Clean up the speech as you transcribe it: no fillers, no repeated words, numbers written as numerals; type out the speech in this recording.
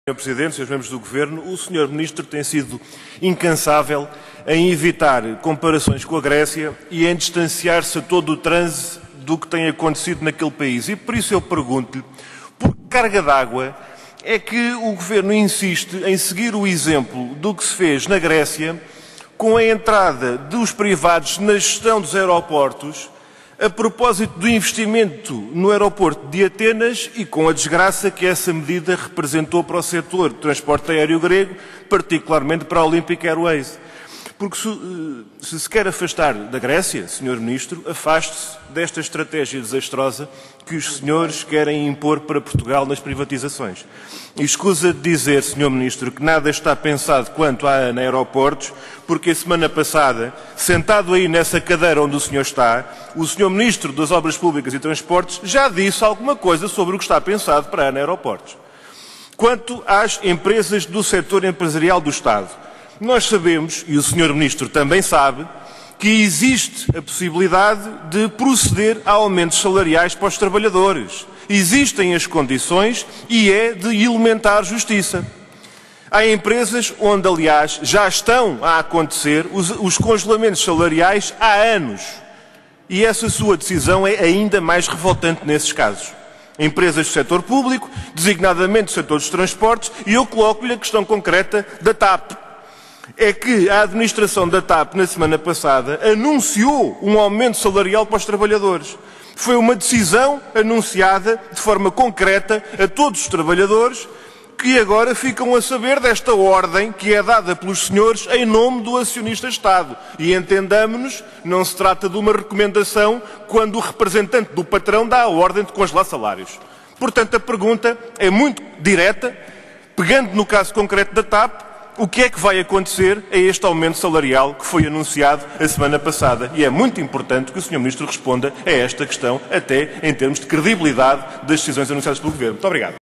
Sr. Presidente, Srs. Membros do Governo, o Sr. Ministro tem sido incansável em evitar comparações com a Grécia e em distanciar-se a todo o transe do que tem acontecido naquele país. E por isso eu pergunto-lhe, por que carga d'água é que o Governo insiste em seguir o exemplo do que se fez na Grécia com a entrada dos privados na gestão dos aeroportos, a propósito do investimento no aeroporto de Atenas e com a desgraça que essa medida representou para o setor de transporte aéreo grego, particularmente para a Olympic Airways. Porque se quer afastar da Grécia, Sr. Ministro, afaste-se desta estratégia desastrosa que os senhores querem impor para Portugal nas privatizações. E escusa de dizer, Sr. Ministro, que nada está pensado quanto à ANA Aeroportos, porque a semana passada, sentado aí nessa cadeira onde o senhor está, o Sr. Ministro das Obras Públicas e Transportes já disse alguma coisa sobre o que está pensado para a ANA Aeroportos. Quanto às empresas do setor empresarial do Estado, nós sabemos, e o Sr. Ministro também sabe, que existe a possibilidade de proceder a aumentos salariais para os trabalhadores. Existem as condições e é de elementar justiça. Há empresas onde, aliás, já estão a acontecer os congelamentos salariais há anos. E essa sua decisão é ainda mais revoltante nesses casos. Empresas do setor público, designadamente do setor dos transportes, e eu coloco-lhe a questão concreta da TAP. É que a administração da TAP, na semana passada, anunciou um aumento salarial para os trabalhadores. Foi uma decisão anunciada de forma concreta a todos os trabalhadores que agora ficam a saber desta ordem que é dada pelos senhores em nome do acionista Estado. E entendamo-nos, não se trata de uma recomendação quando o representante do patrão dá a ordem de congelar salários. Portanto, a pergunta é muito direta, pegando no caso concreto da TAP, o que é que vai acontecer a este aumento salarial que foi anunciado a semana passada? E é muito importante que o Sr. Ministro responda a esta questão, até em termos de credibilidade das decisões anunciadas pelo Governo. Muito obrigado.